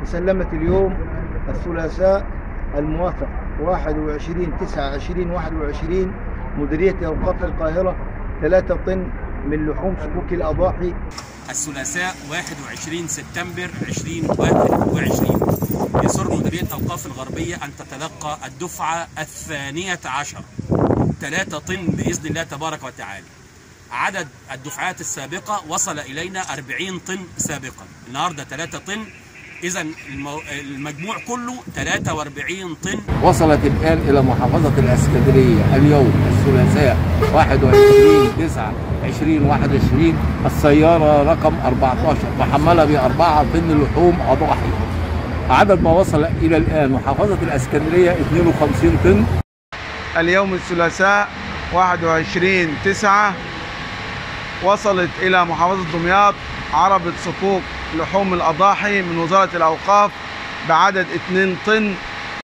سلمت اليوم الثلاثاء الموافق 21/9/2021 مديرية أوقاف القاهرة 3 طن من لحوم صكوك الأضاحي. الثلاثاء 21 سبتمبر 2021 يسر مديرية أوقاف الغربية أن تتلقى الدفعة 12 3 طن بإذن الله تبارك وتعالى. عدد الدفعات السابقة وصل إلينا 40 طن سابقا، النهاردة 3 طن، إذا المجموع كله 43 طن. وصلت الآن إلى محافظة الإسكندرية اليوم الثلاثاء 21/9/2021 السيارة رقم 14 محملة ب4 طن لحوم أضاحي. عدد ما وصل إلى الآن محافظة الإسكندرية 52 طن. اليوم الثلاثاء 21/9 وصلت إلى محافظة دمياط عربة صكوك لحوم الأضاحي من وزارة الأوقاف بعدد 2 طن